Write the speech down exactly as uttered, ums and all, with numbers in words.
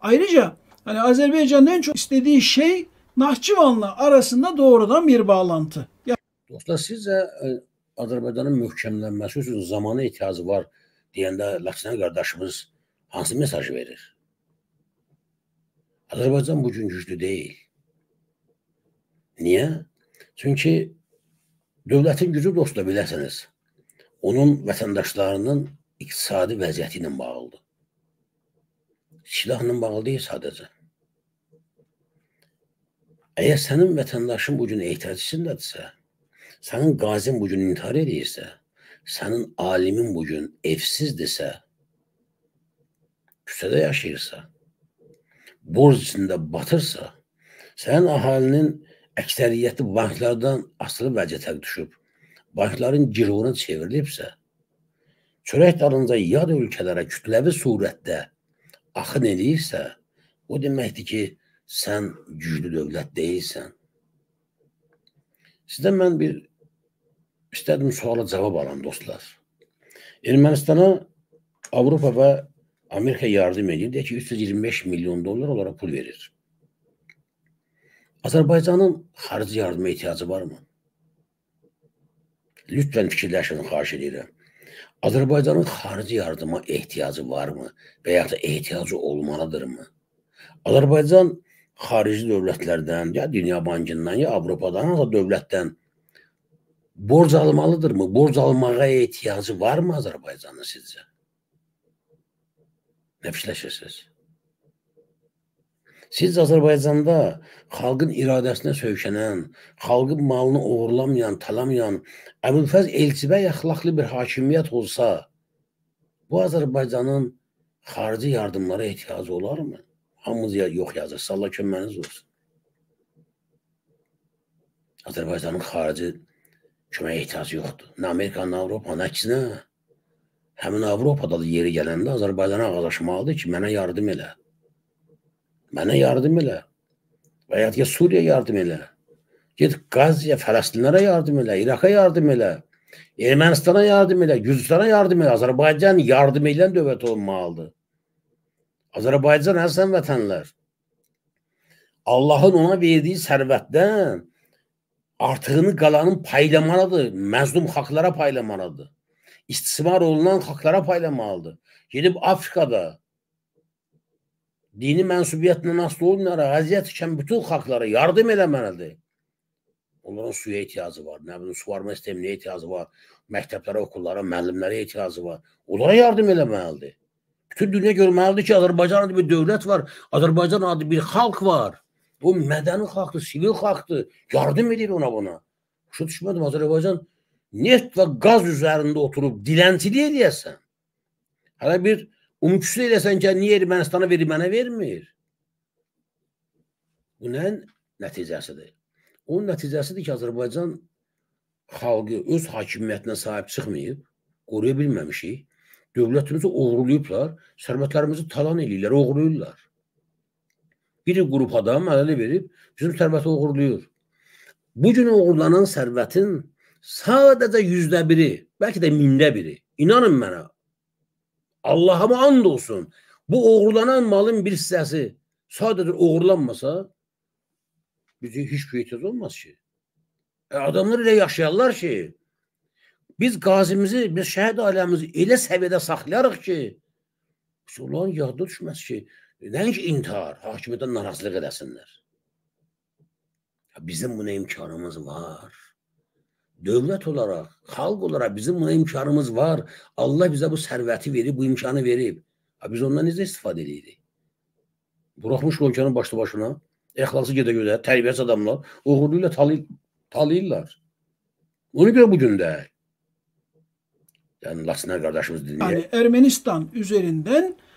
Ayrıca hani Azerbaycan'ın en çok istediği şey Nahçıvan'la arasında doğrudan bir bağlantı. Yani, dostlar, sizcə Azərbaycanın möhkəmlənməsi üçün zamana ihtiyacı var deyəndə Laçınlı qardaşımız hansı mesajı verir? Azərbaycan bugün güclü deyil. Niyə? Çünki dövlətin gücü, dostlar, biləsiniz, onun vətəndaşlarının iqtisadi vəziyyəti ilə bağlıdır. Silahla bağlı deyil sadəcə. Əgər sənin vətəndaşın bugün ehtiyac içindədirsə, sənin qazin bugün intihar edirsə, sənin alimin bugün evsizdirsə, küçədə yaşayırsa, borc içində batırsa, sənin əhalinin əksəriyyəti banklardan asılı vəziyyətə düşüb, bankların girovuna çevrilibsə, çörək dalınca yad ölkələrə kütləvi surətdə axın edirsə, o deməkdir ki, sən güclü dövlət deyilsən. Sizdən mən bir istədim suala cavab alam, dostlar. Ermənistana Avropa və Amerika yardım edir, deyək ki, üç yüz iyirmi beş milyon dollar olaraq pul verir. Azərbaycanın xarici yardıma ehtiyacı varmı? Lütfən fikirləşin, xahiş edirəm. Azərbaycanın xarici yardıma ehtiyacı varmı və ya da ehtiyacı olmalıdırmı? Azərbaycan xarici dövlətlərdən, ya Dünya Bankından, ya Avropadan, ya da dövlətdən borc almalıdırmı? Borc almağa ehtiyacı varmı Azərbaycanın sizcə? Nə fikirləşirsiniz? Siz Azərbaycanda xalqın iradəsinə söykənən, xalqın malını uğurlamayan, talamayan, Əbülfəz Elçibəy əxlaqlı bir hakimiyyət olsa, bu Azərbaycanın xarici yardımlara ehtiyacı olarmı? Hamımız yox yazırsa, Allah köməyiniz olsun. Azərbaycanın xarici köməyə ehtiyacı yoxdur. Nə Amerika, nə Avropa, nə əksinə. Həmin Avropada da yeri gələndə Azərbaycana ağlaşmalıdır ki, mənə yardım elə. Mənə yardım elə. Və ya ki, Suriya yardım elə. Git Qaziyə, Fələstinlərə yardım elə, İraqa yardım elə, Ermənistana yardım elə, Gürcistana yardım elə. Azərbaycan yardım edən dövlət olmalıdır. Azərbaycan əzizən vətənlər, Allahın ona verdiyi sərvətdən artığını qalanın paylamalıdır, məzlum xalqlara paylamalıdır, istismar olunan xalqlara paylamalıdır. Gedib Afrikada dini mənsubiyyətindən asılı olmayaraq əziyyət çəkən bütün xalqlara yardım eləməlidir. Onların suya ehtiyacı var, nə bilim, suvarma sisteminə ehtiyacı var, məktəblərə, okullara, müəllimlərə ehtiyacı var. Onlara yardım eləməlidir. Bütün dünya görməlidir ki, Azərbaycan adlı bir dövlət var, Azərbaycan adlı bir xalq var. O mədəni xalqdır, sivil xalqdır, yardım edir ona buna. Başa düşmədim, Azərbaycan neft və qaz üzərində oturub dilənçilik eləyəsən. Hələ bir umkusu eləyəsən ki, niyə Ermənistana verir, mənə vermir? Bu nəyin nəticəsidir? Onun nəticəsidir ki, Azərbaycan xalqı öz hakimiyyətinə sahib çıxmayıb, qoruya bilməmişik. Dövlətimizi oğurlayıblar, sərvətlərimizi talan edirlər, oğurlayırlar. Bir qrup adam ələ verib, bizim sərvəti oğurlayır. Bugün oğurlanan sərvətin sadəcə yüzdə biri, bəlkə də mində biri, inanın mənə, Allahıma and olsun, bu oğurlanan malın bir hissəsi sadəcə oğurlanmasa, bizə heç bir ehtiyac olmaz ki. E, adamlar elə yaşayarlar ki, biz qazimizi, biz şəhid ailəmizi elə səviyyədə saxlayarıq ki, onların yadda düşməz ki, nəinki intihar, hakimiyyətdən narazılıq edəsinlər. Bizim buna imkanımız var. Dövlət olaraq, xalq olaraq bizim buna imkanımız var. Allah bizə bu sərvəti verib, bu imkanı verib. Biz ondan necə istifadə edirik? Buraxmış ölkənin başlı başına, əxlaqsız gedə-gedə, tərbiyəsi adamlar, uğurluyla talayırlar. Onu görə bugün də. Yani Laçınlar kardeşimiz dinleyelim. Yani Ermenistan üzerinden